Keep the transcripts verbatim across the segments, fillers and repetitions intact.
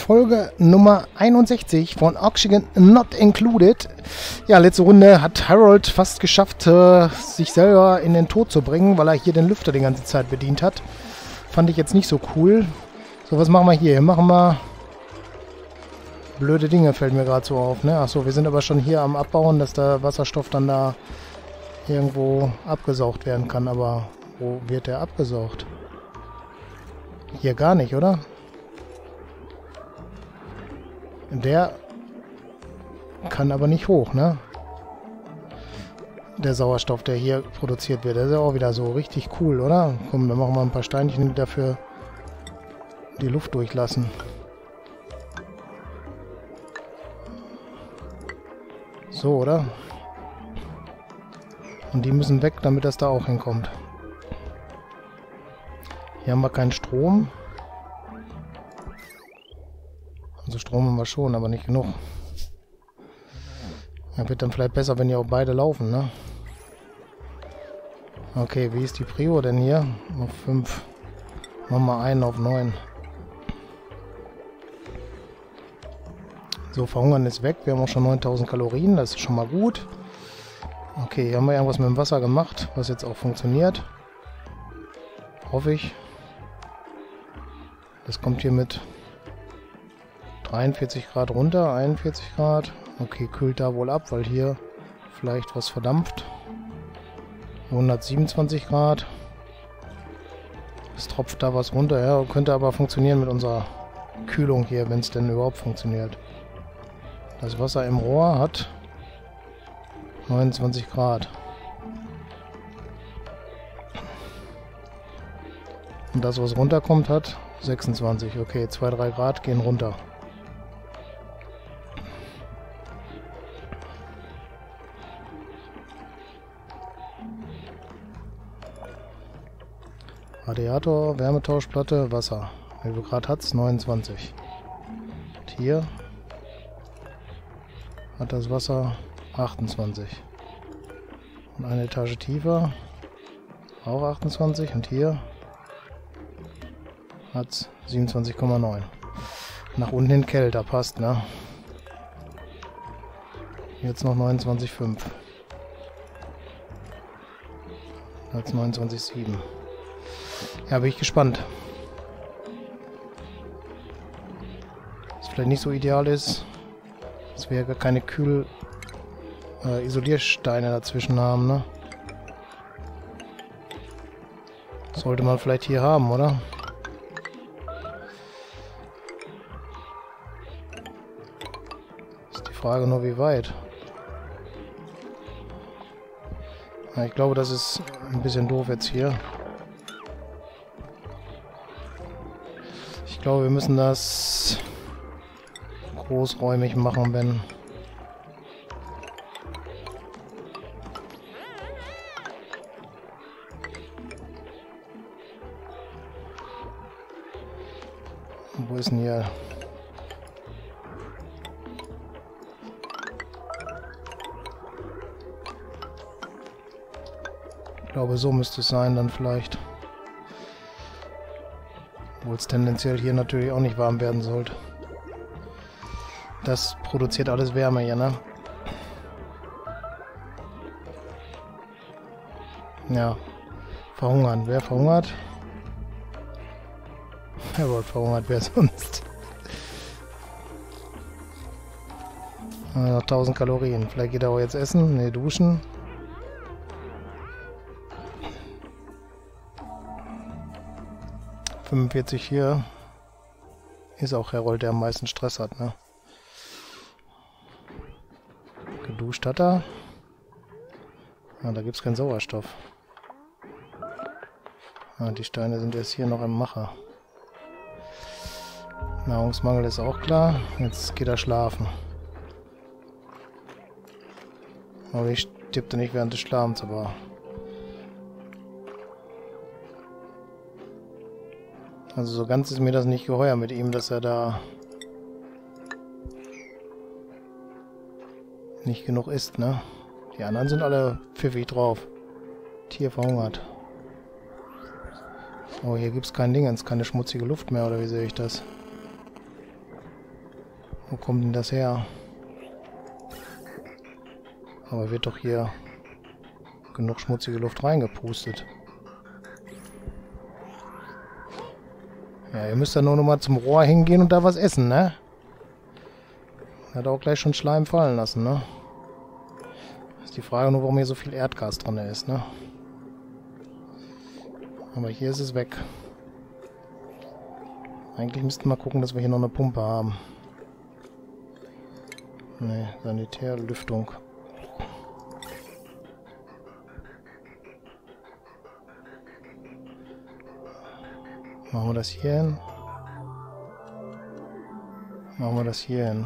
Folge Nummer einundsechzig von Oxygen Not Included. Ja, letzte Runde hat Harold fast geschafft, äh, sich selber in den Tod zu bringen, weil er hier den Lüfter die ganze Zeit bedient hat. Fand ich jetzt nicht so cool. So, was machen wir hier? Hier machen wir blöde Dinge, fällt mir gerade so auf. Ne? Achso, wir sind aber schon hier am Abbauen, dass der Wasserstoff dann da irgendwo abgesaugt werden kann. Aber wo wird der abgesaugt? Hier gar nicht, oder? Der kann aber nicht hoch, ne? Der Sauerstoff, der hier produziert wird, der ist ja auch wieder so richtig cool, oder? Komm, dann machen wir ein paar Steinchen, die dafür die Luft durchlassen. So, oder? Und die müssen weg, damit das da auch hinkommt. Hier haben wir keinen Strom. Also Strom haben wir schon, aber nicht genug. Ja, wird dann vielleicht besser, wenn die auch beide laufen, ne? Okay, wie ist die Prio denn hier? Auf fünf. Machen wir einen auf neun. So, verhungern ist weg. Wir haben auch schon neuntausend Kalorien, das ist schon mal gut. Okay, hier haben wir irgendwas mit dem Wasser gemacht, was jetzt auch funktioniert. Hoffe ich. Das kommt hier mit dreiundvierzig Grad runter, einundvierzig Grad. Okay, kühlt da wohl ab, weil hier vielleicht was verdampft. hundertsiebenundzwanzig Grad. Es tropft da was runter. Ja, könnte aber funktionieren mit unserer Kühlung hier, wenn es denn überhaupt funktioniert. Das Wasser im Rohr hat neunundzwanzig Grad. Und das, was runterkommt, hat sechsundzwanzig. Okay, zwei, drei Grad gehen runter. Radiator, Wärmetauschplatte, Wasser. Wie viel Grad hat es? neunundzwanzig. Und hier hat das Wasser achtundzwanzig. Und eine Etage tiefer auch achtundzwanzig. Und hier hat es siebenundzwanzig Komma neun. Nach unten hin kälter, passt, ne? Jetzt noch neunundzwanzig Komma fünf. Jetzt neunundzwanzig Komma sieben. Ja, bin ich gespannt. Was vielleicht nicht so ideal ist, dass wir ja gar keine Kühl- äh, Isoliersteine dazwischen haben, ne? Sollte man vielleicht hier haben, oder? Ist die Frage nur, wie weit. Ja, ich glaube, das ist ein bisschen doof jetzt hier. Ich glaube, wir müssen das großräumig machen, wenn wo ist denn hier? Ich glaube, so müsste es sein dann vielleicht. Obwohl es tendenziell hier natürlich auch nicht warm werden sollte. Das produziert alles Wärme hier, ne? Ja. Verhungern. Wer verhungert? Harold verhungert, wer sonst? Noch tausend Kalorien. Vielleicht geht er auch jetzt essen. Ne, duschen. fünfundvierzig hier. Ist auch Harold, der am meisten Stress hat, ne? Geduscht hat er. Ah, da gibt es keinen Sauerstoff. Ah, die Steine sind jetzt hier noch im Macher. Nahrungsmangel ist auch klar. Jetzt geht er schlafen. Aber ich tippte nicht während des Schlafens, aber... Also so ganz ist mir das nicht geheuer mit ihm, dass er da nicht genug isst, ne? Die anderen sind alle pfiffig drauf. Tier verhungert. Oh, hier gibt es kein Dingens, keine schmutzige Luft mehr, oder wie sehe ich das? Wo kommt denn das her? Aber wird doch hier genug schmutzige Luft reingepustet. Ja, ihr müsst dann nur noch mal zum Rohr hingehen und da was essen, ne? Hat auch gleich schon Schleim fallen lassen, ne? Ist die Frage nur, warum hier so viel Erdgas drin ist, ne? Aber hier ist es weg. Eigentlich müssten wir gucken, dass wir hier noch eine Pumpe haben. Ne, Sanitärlüftung. Machen wir das hier hin. Machen wir das hier hin.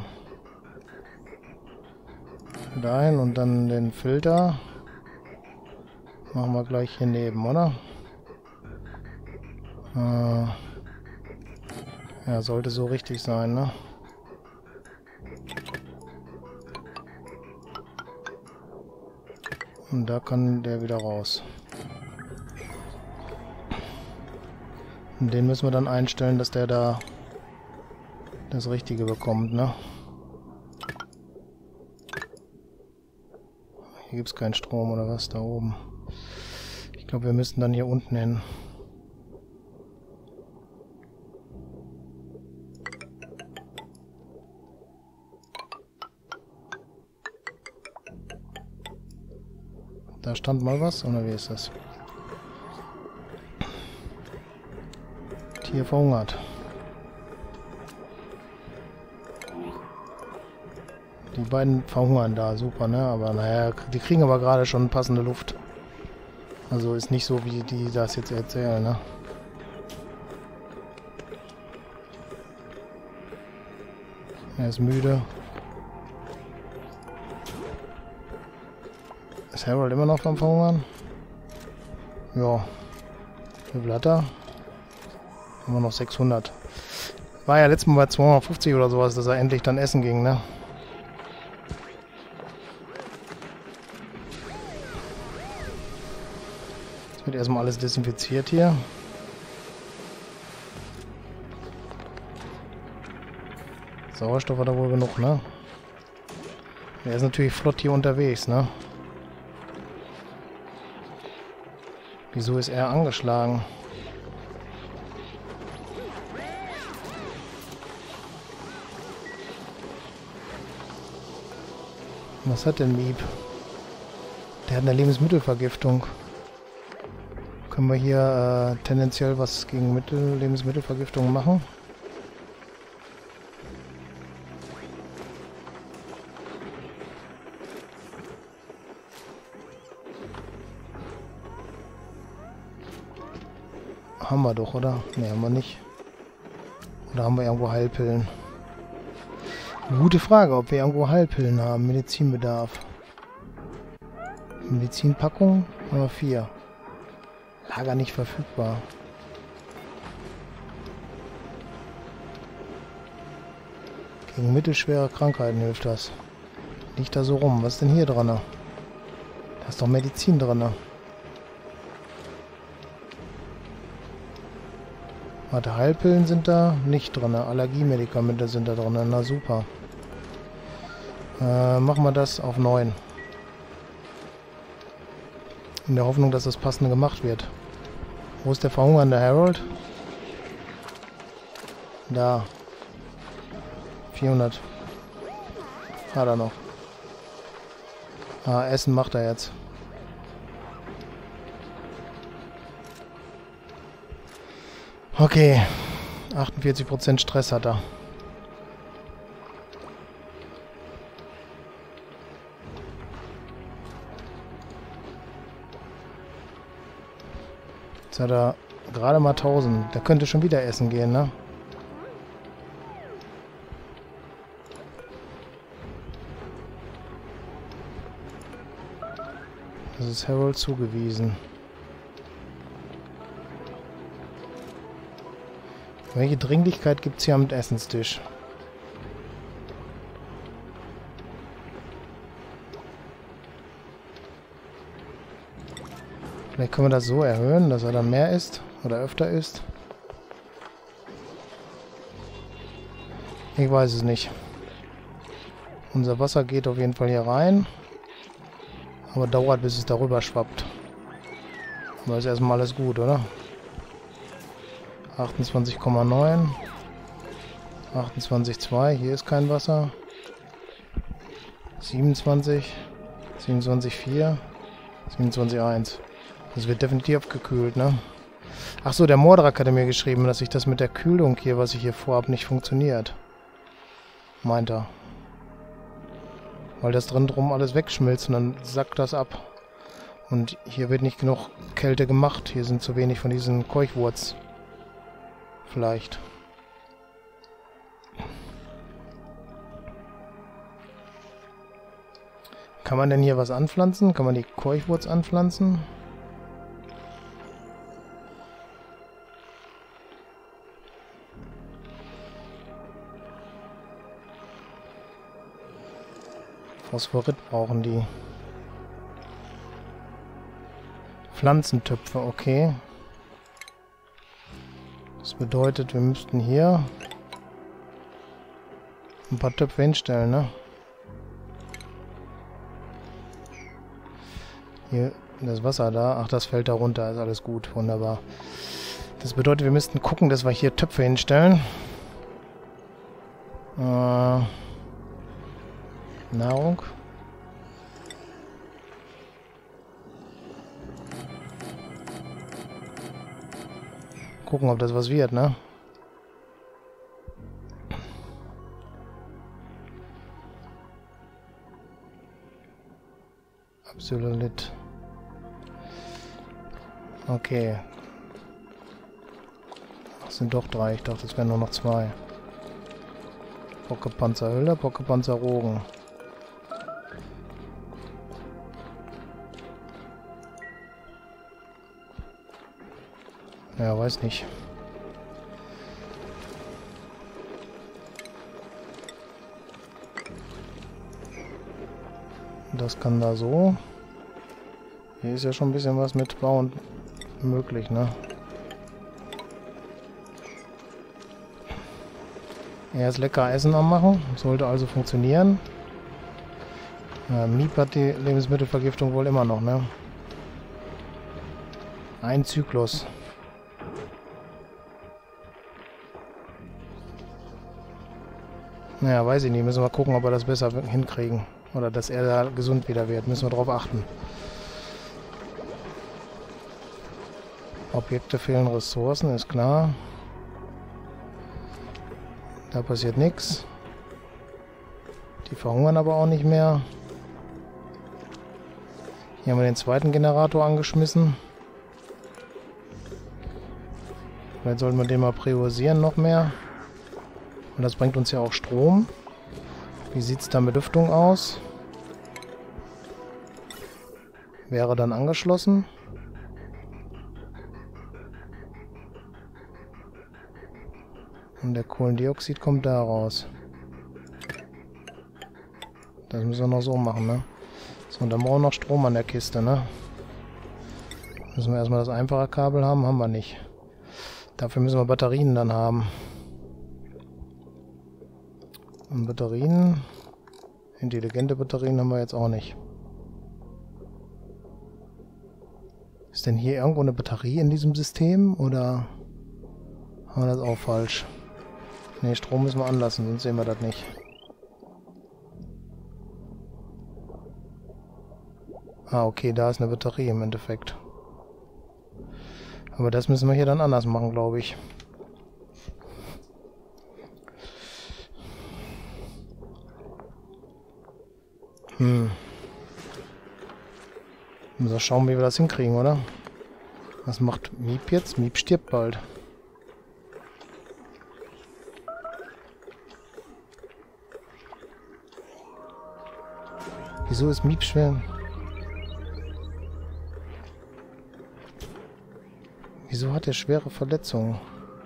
Dahin und dann den Filter. Machen wir gleich hier neben, oder? Äh ja, sollte so richtig sein, ne? Und da kann der wieder raus. Und den müssen wir dann einstellen, dass der da das Richtige bekommt, ne? Hier gibt es keinen Strom oder was da oben. Ich glaube, wir müssen dann hier unten hin. Da stand mal was, oder wie ist das? Tier verhungert. Die beiden verhungern da, super, ne? Aber naja, die kriegen aber gerade schon passende Luft. Also ist nicht so, wie die das jetzt erzählen, ne? Er ist müde. Ist Harold immer noch am Verhungern? Ja. Wie viel hat er? Immer noch sechshundert. War ja letztes Mal bei zweihundertfünfzig oder sowas, dass er endlich dann essen ging, ne? Jetzt wird erstmal alles desinfiziert hier. Sauerstoff hat er wohl genug, ne? Er ist natürlich flott hier unterwegs, ne? Wieso ist er angeschlagen? Was hat denn Miep? Der hat eine Lebensmittelvergiftung. Können wir hier äh, tendenziell was gegen Mittel Lebensmittelvergiftung machen? Haben wir doch, oder? Ne, haben wir nicht. Oder haben wir irgendwo Heilpillen? Gute Frage, ob wir irgendwo Heilpillen haben. Medizinbedarf. Medizinpackung Nummer vier. Lager nicht verfügbar. Gegen mittelschwere Krankheiten hilft das. Liegt da so rum. Was ist denn hier dran? Da ist doch Medizin dran. Warte, Heilpillen sind da nicht drin. Allergiemedikamente sind da drin. Na super. Äh, machen wir das auf neun. In der Hoffnung, dass das Passende gemacht wird. Wo ist der verhungernde Harold? Da. vierhundert. Hat er noch. Ah, Essen macht er jetzt. Okay. achtundvierzig Prozent Stress hat er. Jetzt hat er gerade mal tausend. Der könnte schon wieder essen gehen, ne? Das ist Harold zugewiesen. Welche Dringlichkeit gibt es hier am Essenstisch? Vielleicht können wir das so erhöhen, dass er dann mehr isst oder öfter isst. Ich weiß es nicht. Unser Wasser geht auf jeden Fall hier rein. Aber dauert, bis es darüber schwappt. Aber ist erstmal alles gut, oder? achtundzwanzig Komma neun. achtundzwanzig Komma zwei. Hier ist kein Wasser. siebenundzwanzig. siebenundzwanzig Komma vier. siebenundzwanzig Komma eins. Das wird definitiv gekühlt, ne? Achso, der Mordrak hatte mir geschrieben, dass sich das mit der Kühlung hier, was ich hier vorhab, nicht funktioniert. Meint er. Weil das drin drum alles wegschmilzt und dann sackt das ab. Und hier wird nicht genug Kälte gemacht. Hier sind zu wenig von diesen Keuchwurz. Vielleicht. Kann man denn hier was anpflanzen? Kann man die Keuchwurz anpflanzen? Phosphorit brauchen die. Pflanzentöpfe, okay. Das bedeutet, wir müssten hier ein paar Töpfe hinstellen, ne? Hier, das Wasser da. Ach, das fällt da runter. Ist alles gut. Wunderbar. Das bedeutet, wir müssten gucken, dass wir hier Töpfe hinstellen. Äh... Nahrung. Gucken, ob das was wird, ne? Absolut. Okay. Das sind doch drei. Ich dachte, es wären nur noch zwei. Pokepanzerhülle, Pokepanzerrogen. Ja, weiß nicht. Das kann da so. Hier ist ja schon ein bisschen was mit Bauen möglich, ne? Er ist lecker Essen am Machen. Sollte also funktionieren. Ja, Miep hat die Lebensmittelvergiftung wohl immer noch, ne? Ein Zyklus. Naja, weiß ich nicht. Müssen wir gucken, ob wir das besser hinkriegen. Oder dass er da gesund wieder wird. Müssen wir drauf achten. Objekte fehlen Ressourcen, ist klar. Da passiert nichts. Die verhungern aber auch nicht mehr. Hier haben wir den zweiten Generator angeschmissen. Vielleicht sollten wir den mal priorisieren noch mehr. Und das bringt uns ja auch Strom. Wie sieht es da mit Lüftung aus? Wäre dann angeschlossen. Und der Kohlendioxid kommt da raus. Das müssen wir noch so machen, ne? So, und dann brauchen wir noch Strom an der Kiste, ne? Müssen wir erstmal das einfache Kabel haben, haben wir nicht. Dafür müssen wir Batterien dann haben. Und Batterien, intelligente Batterien haben wir jetzt auch nicht. Ist denn hier irgendwo eine Batterie in diesem System oder haben wir das auch falsch? Ne, Strom müssen wir anlassen, sonst sehen wir das nicht. Ah, okay, da ist eine Batterie im Endeffekt. Aber das müssen wir hier dann anders machen, glaube ich. Hm. Müssen wir schauen, wie wir das hinkriegen, oder? Was macht Miep jetzt? Miep stirbt bald. Wieso ist Miep schwer? Wieso hat er schwere Verletzungen?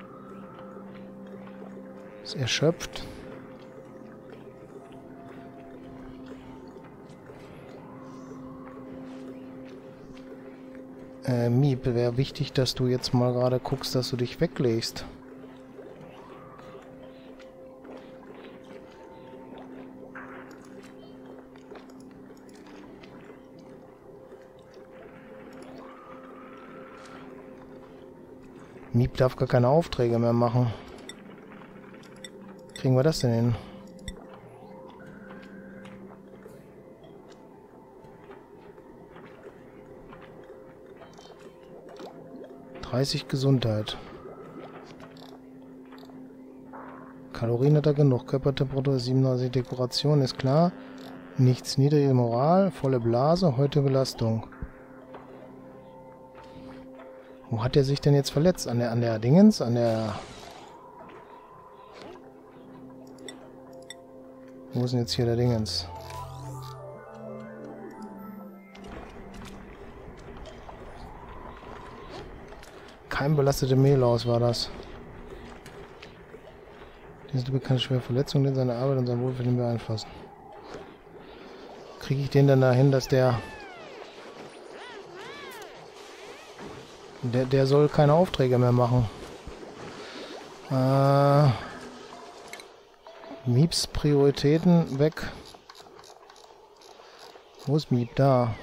Ist erschöpft? Äh, Miep, wäre wichtig, dass du jetzt mal gerade guckst, dass du dich weglegst. Miep darf gar keine Aufträge mehr machen. Kriegen wir das denn hin? dreißig Gesundheit. Kalorien hat er genug. Körpertemperatur siebenundneunzig. Dekoration ist klar. Nichts. Niedrige Moral. Volle Blase. Heute Belastung. Wo hat er sich denn jetzt verletzt? An der, an der Dingens? An der... Wo ist denn jetzt hier der Dingens? Kein belastete Mehlaus war das. Diese bekannte schwere Verletzung, die seine Arbeit und sein Wohlbefinden beeinflussen. Kriege ich den dann dahin, dass der... Der, der soll keine Aufträge mehr machen. Äh... Mieps Prioritäten weg. Wo ist Miep? Da.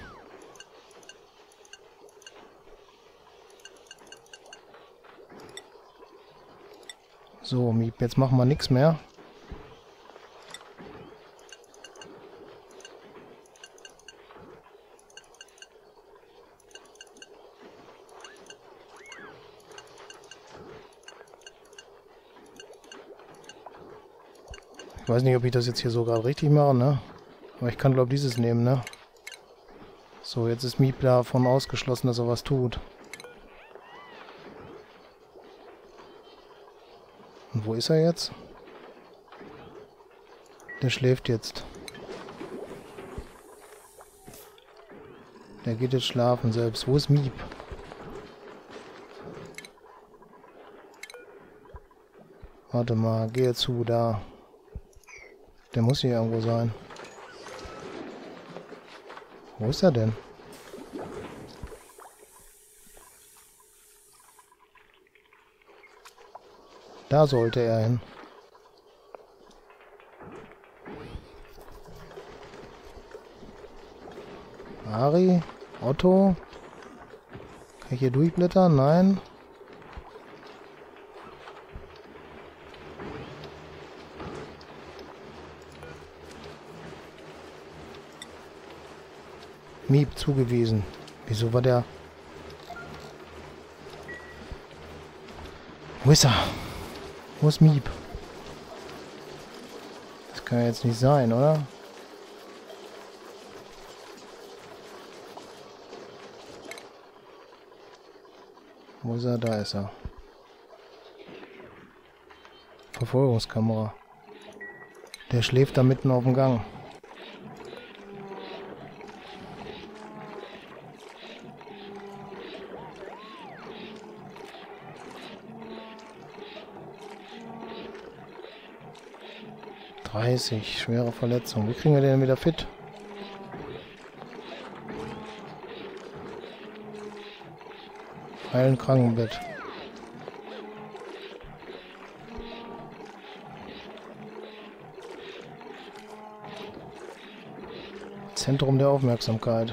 So, Miep, jetzt machen wir nichts mehr. Ich weiß nicht, ob ich das jetzt hier so gerade richtig mache, ne? Aber ich kann, glaube ich, dieses nehmen, ne? So, jetzt ist Miep davon ausgeschlossen, dass er was tut. Und wo ist er jetzt? Der schläft jetzt. Der geht jetzt schlafen selbst. Wo ist Miep? Warte mal, gehe zu, da. Der muss hier irgendwo sein. Wo ist er denn? Da sollte er hin. Ari, Otto. Kann ich hier durchblättern? Nein. Miep zugewiesen. Wieso war der... Wo ist er? Wo ist Miep? Das kann ja jetzt nicht sein, oder? Wo ist er? Da ist er. Verfolgungskamera. Der schläft da mitten auf dem Gang. dreißig, schwere Verletzung. Wie kriegen wir den denn wieder fit? Heilen Krankenbett. Zentrum der Aufmerksamkeit.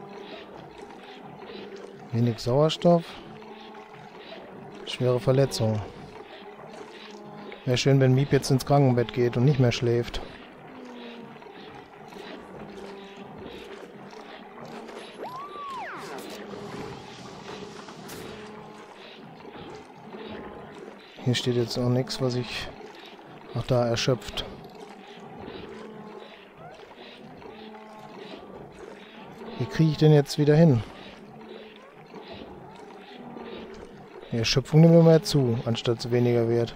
Wenig Sauerstoff. Schwere Verletzung. Wäre schön, wenn Miep jetzt ins Krankenbett geht und nicht mehr schläft. Hier steht jetzt auch nichts, was ich... Ach, da, erschöpft. Wie kriege ich denn jetzt wieder hin? Die Erschöpfung nehmen wir mal zu, anstatt es weniger wird.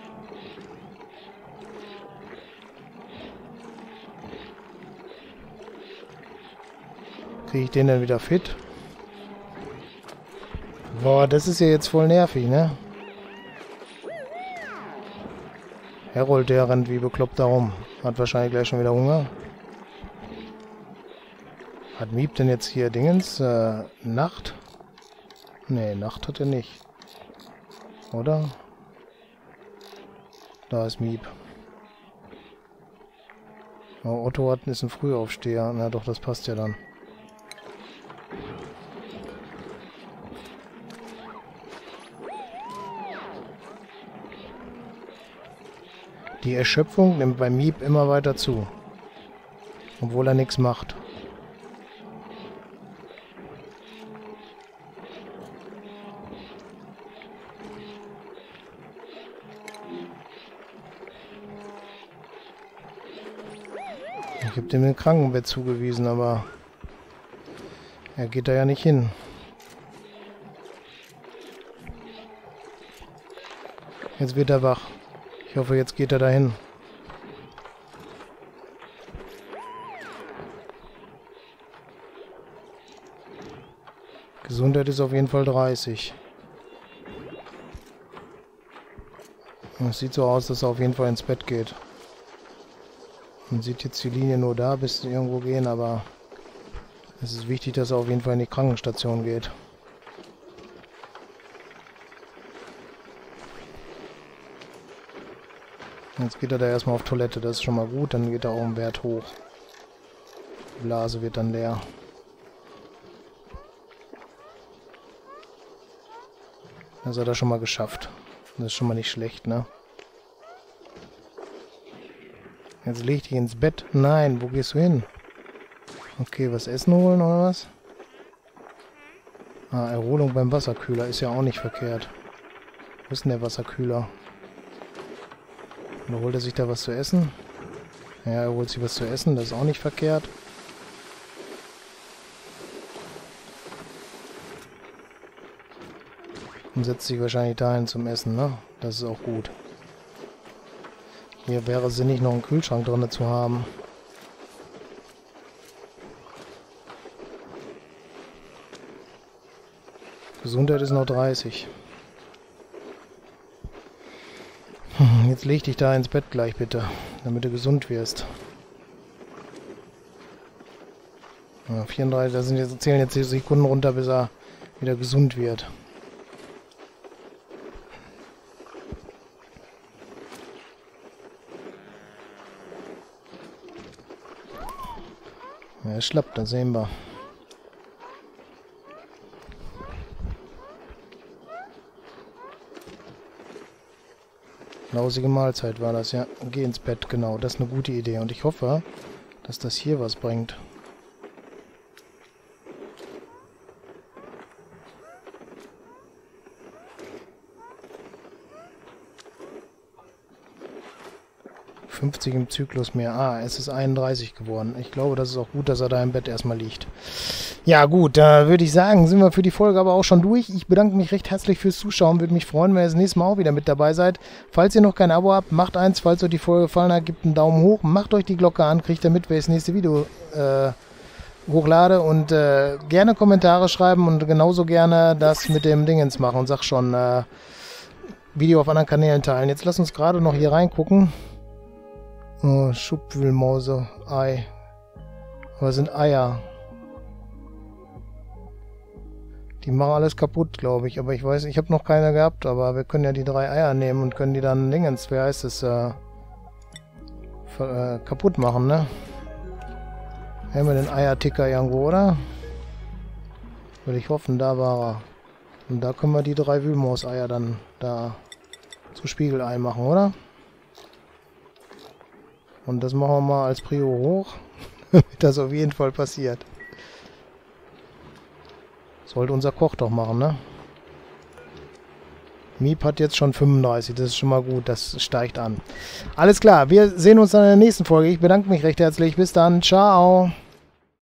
Kriege ich den dann wieder fit? Boah, das ist ja jetzt voll nervig, ne? Harold, der rennt wie bekloppt da rum. Hat wahrscheinlich gleich schon wieder Hunger. Hat Miep denn jetzt hier Dingens? Äh, Nacht? Nee, Nacht hat er nicht. Oder? Da ist Miep. Oh, Otto hat, ist ein Frühaufsteher. Na doch, das passt ja dann. Die Erschöpfung nimmt bei Miep immer weiter zu. Obwohl er nichts macht. Ich habe dem ein Krankenbett zugewiesen, aber er geht da ja nicht hin. Jetzt wird er wach. Ich hoffe, jetzt geht er dahin. Gesundheit ist auf jeden Fall dreißig. Es sieht so aus, dass er auf jeden Fall ins Bett geht. Man sieht jetzt die Linie nur da, bis sie irgendwo gehen, aber es ist wichtig, dass er auf jeden Fall in die Krankenstation geht. Jetzt geht er da erstmal auf Toilette, das ist schon mal gut, dann geht er auch im Wert hoch. Die Blase wird dann leer. Das hat er schon mal geschafft. Das ist schon mal nicht schlecht, ne? Jetzt leg dich ins Bett. Nein, wo gehst du hin? Okay, was essen holen oder was? Ah, Erholung beim Wasserkühler ist ja auch nicht verkehrt. Wo ist denn der Wasserkühler? Oder holt er sich da was zu essen? Ja, er holt sich was zu essen, das ist auch nicht verkehrt. Und setzt sich wahrscheinlich dahin zum Essen, ne? Das ist auch gut. Hier wäre sinnig, noch einen Kühlschrank drin zu haben. Gesundheit ist noch dreißig. Jetzt leg dich da ins Bett gleich bitte, damit du gesund wirst. Ja, vierunddreißig, da sind jetzt, zählen jetzt die Sekunden runter, bis er wieder gesund wird. Ja, er schlappt, das sehen wir. Lausige Mahlzeit war das, ja. Geh ins Bett, genau. Das ist eine gute Idee. Und ich hoffe, dass das hier was bringt. fünfzig im Zyklus mehr. Ah, es ist einunddreißig geworden. Ich glaube, das ist auch gut, dass er da im Bett erstmal liegt. Ja gut, da würde ich sagen, sind wir für die Folge aber auch schon durch. Ich bedanke mich recht herzlich fürs Zuschauen. Würde mich freuen, wenn ihr das nächste Mal auch wieder mit dabei seid. Falls ihr noch kein Abo habt, macht eins. Falls euch die Folge gefallen hat, gebt einen Daumen hoch. Macht euch die Glocke an, kriegt ihr mit, wer das nächste Video äh, hochlade. Und äh, gerne Kommentare schreiben und genauso gerne das mit dem Dingens machen. Und sag schon, äh, Video auf anderen Kanälen teilen. Jetzt lasst uns gerade noch hier reingucken. Oh, Schubwühlmause, Ei. Aber es sind Eier. Die machen alles kaputt, glaube ich. Aber ich weiß, ich habe noch keine gehabt. Aber wir können ja die drei Eier nehmen und können die dann Dingens, wie heißt es, äh, äh, kaputt machen, ne? Haben wir den Eierticker irgendwo, oder? Würde ich hoffen, da war er. Und da können wir die drei Wühlmaus-Eier dann da zu Spiegelei machen, oder? Und das machen wir mal als Prio hoch, damit das auf jeden Fall passiert. Sollte unser Koch doch machen, ne? Miep hat jetzt schon fünfunddreißig, das ist schon mal gut, das steigt an. Alles klar, wir sehen uns dann in der nächsten Folge. Ich bedanke mich recht herzlich. Bis dann, ciao!